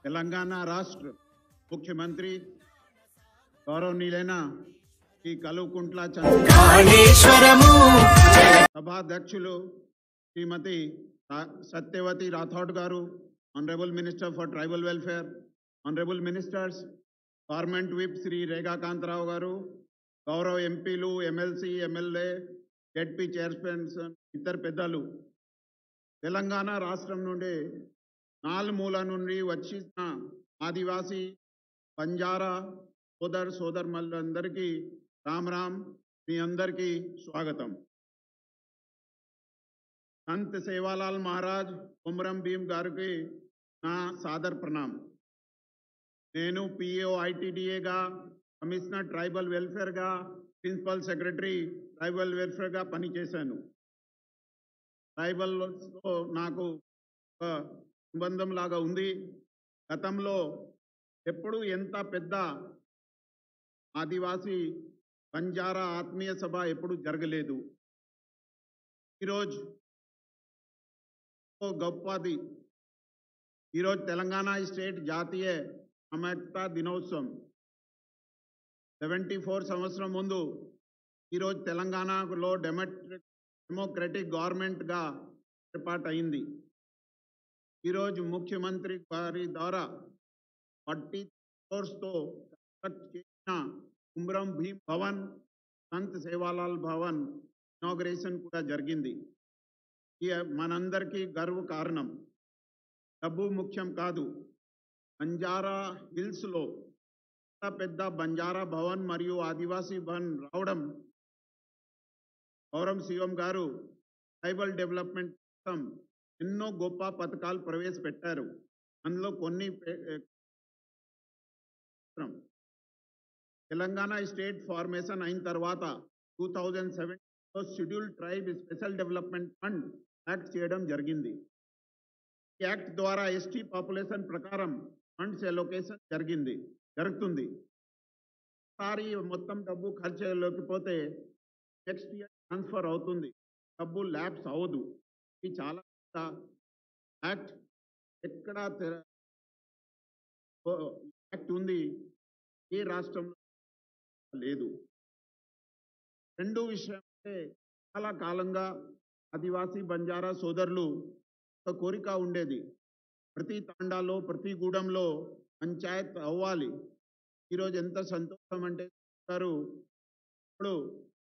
तेलंगाना राष्ट्र मुख्यमंत्री गौरवनीलैन श्री कलुकुंट्ला काళేశ్వరము सभाध्यक्षुलु Shrimati Satyavathi Rathod garu, honourable minister for tribal welfare, honourable ministers, government whip Shri Rega Kantharao गारू, गौरव ఎంపీలు, ఎమ్మెల్సీ, ఎమ్మెల్యే, జెడ్పీ చైర్పర్సన్, ఇతర పెద్దలు, తెలంగాణ రాష్ట్రం నుండి నాలుమూల నుండి వచ్చిన ఆదివాసీ బంజారా సోదరులందరికీ రామ్ రామ్, మీ అందరికీ స్వాగతం. संत सेवालाल महाराज कुमरम भीम गाరికి నా సాదర ప్రణామం. నేను పిఏఓ ఐటీడీఏగా, కమిషనర్ ట్రైబల్ వెల్ఫేర్గా, ప్రిన్సిపల్ సెక్రటరీ ట్రైబల్ వెల్ఫేర్గా పనిచేశాను. ట్రైబల్తో నాకు ఒక సంబంధం లాగా ఉంది. గతంలో ఎప్పుడు ఎంత పెద్ద ఆదివాసీ బంజారా ఆత్మీయ సభ ఎప్పుడు జరగలేదు. ఈరోజు గొప్పది. ఈరోజు తెలంగాణ స్టేట్ జాతీయ సమైక్యతా దినోత్సవం. 74 సంవత్సరం ముందు ఈరోజు తెలంగాణలో డెమోక్రటిక్ గవర్నమెంట్గా ఏర్పాటైంది. ఈరోజు ముఖ్యమంత్రి గారి ద్వారా 40 క్రోర్స్తో కన్స్ట్రక్ట్ చేసిన కుమ్రం భీం భవన్, సంత్ సేవాలాల్ భవన్ ఇనాగ్రేషన్ కూడా జరిగింది. మనందరికీ గర్వ కారణం. డబ్బు ముఖ్యం కాదు. బంజారా హిల్స్లో పెద్ద బంజారా భవన్ మరియు ఆదివాసీ భవన్ రావడం, గౌరవ్ సీఎం గారు ట్రైబల్ డెవలప్మెంట్ కోసం ఎన్నో గొప్ప పథకాలు ప్రవేశపెట్టారు. అందులో కొన్ని తెలంగాణ స్టేట్ ఫార్మేషన్ అయిన తర్వాత 2007లో scheduled tribe special development fund act చేయడం జరిగింది. ఈ యాక్ట్ ద్వారా ఎస్టీ పాపులేషన్ ప్రకారం ఫండ్స్ అలొకేషన్ జరుగుతుంది. ఒకసారి మొత్తం డబ్బు ఖర్చు చేయలేకపోతే నెక్స్ట్ ఇయర్ ట్రాన్స్ఫర్ అవుతుంది. డబ్బు ల్యాప్స్ అవ్వదు. ఇది చాలా యాక్ట్. ఎక్కడ యాక్ట్ ఉంది, ఏ రాష్ట్రంలో లేదు. రెండు విషయం అంటే, చాలా కాలంగా ఆదివాసీ బంజారా సోదరులు ఒక కోరిక ఉండేది. ప్రతి తాండాలో, ప్రతి గూడెంలో పంచాయత్ అవ్వాలి. ఈరోజు ఎంత సంతోషం అంటే గారు ఇప్పుడు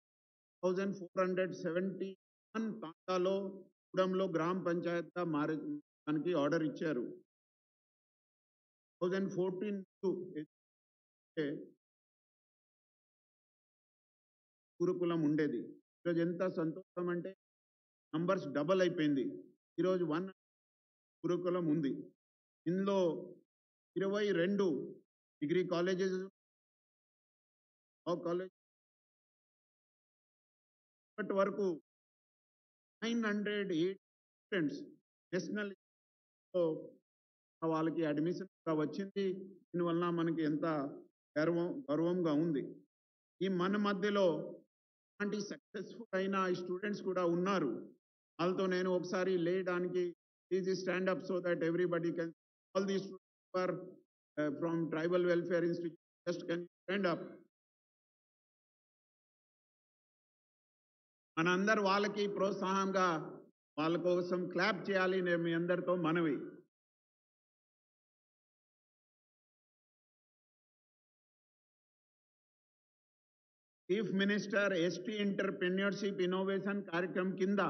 1471 తాండాలో, గూడెంలో గ్రామ పంచాయత్గా మారడానికి ఆర్డర్ ఇచ్చారు. 2014 గురుకులం ఉండేది. ఈరోజు ఎంత సంతోషం అంటే నంబర్స్ డబల్ అయిపోయింది. ఈరోజు 1 గురుకులం ఉంది. ఇందులో 22 డిగ్రీ కాలేజెస్, కాలేజ్ ఇప్పటి వరకు 908 స్టూడెంట్స్ నేషనల్ వాళ్ళకి అడ్మిషన్ వచ్చింది. దీనివల్ల మనకి ఎంత గర్వంగా ఉంది. ఈ మన మధ్యలో అలాంటి సక్సెస్ఫుల్ అయిన స్టూడెంట్స్ కూడా ఉన్నారు. వాళ్ళతో నేను ఒకసారి లేయడానికి, please stand up so that everybody can, all the students are from tribal welfare institute, just can stand up. మనందరు వాళ్ళకి ప్రోత్సాహంగా వాళ్ళ కోసం క్లాప్ చేయాలి. నేను మీ అందరితో మనవి. Chief minister ST entrepreneurship innovation కార్యక్రమం కింద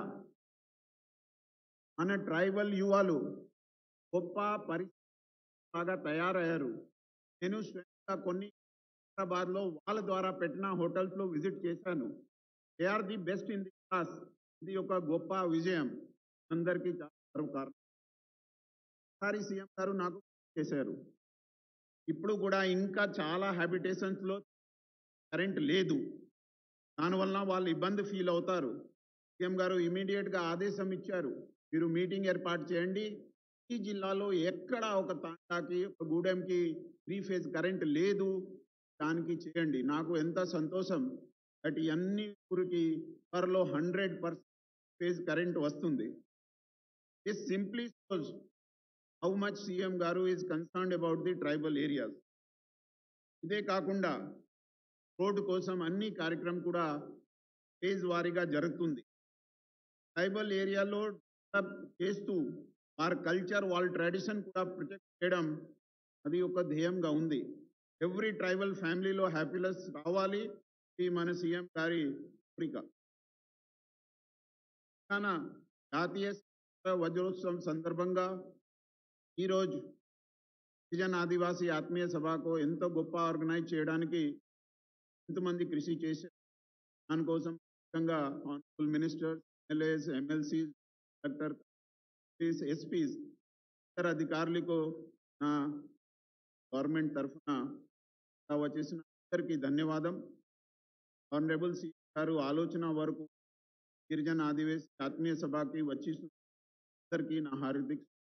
మన ట్రైబల్ యువలు గొప్ప బాగా తయారయ్యారు. నేను స్వయంగా కొన్ని హైదరాబాద్లో వాళ్ళ ద్వారా పెట్టిన హోటల్స్లో విజిట్ చేశాను. They are the best in the class. ఇది ఒక గొప్ప విజయం. అందరికీ చాలా గర్వకారణం. ఒకసారి సీఎం గారు నాకు చేశారు. ఇప్పుడు కూడా ఇంకా చాలా హ్యాబిటేషన్స్లో కరెంట్ లేదు. దానివల్ల వాళ్ళు ఇబ్బంది ఫీల్ అవుతారు. సీఎం గారు ఇమీడియట్గా ఆదేశం ఇచ్చారు, మీరు మీటింగ్ ఏర్పాటు చేయండి. ఈ జిల్లాలో ఎక్కడ ఒక తాండాకి, ఒక గూడెంకి 3 ఫేజ్ కరెంట్ లేదు, దానికి చేయండి. నాకు ఎంత సంతోషం. బట్ అన్ని ఊరికి త్వరలో 100% ఫేజ్ కరెంట్ వస్తుంది. This simply shows how much CM Garu is concerned about the tribal areas. ఇదే కాకుండా రోడ్డు కోసం అన్ని కార్యక్రమం కూడా ఫేజ్ వారీగా జరుగుతుంది. ట్రైబల్ ఏరియాలో డెవలప్ చేస్తూ వారి కల్చర్, వాళ్ళ ట్రెడిషన్ కూడా ప్రొటెక్ట్ చేయడం అది ఒక ధ్యేయంగా ఉంది. ఎవ్రీ ట్రైబల్ ఫ్యామిలీలో హ్యాపీనెస్ రావాలి, ఇది మన సీఎం గారి కోరిక. తెలంగాణ జాతీయ వజ్రోత్సవం సందర్భంగా ఈరోజు గిరిజన ఆదివాసీ ఆత్మీయ సభకు ఎంతో గొప్ప ఆర్గనైజ్ చేయడానికి ఎంతమంది కృషి చేశారు. దానికోసం ముఖ్యంగా honourable ministers, MLAs, MLCs, collector, SPs, ఇతర అధికారులకు నా గవర్నమెంట్ తరఫున వచ్చేసిన అందరికీ ధన్యవాదం. ఆనరబుల్ సీఎం గారు ఆలోచన వరకు గిరిజన ఆదివాసీ ఆత్మీయ సభకి వచ్చి అందరికీ నా హార్దిక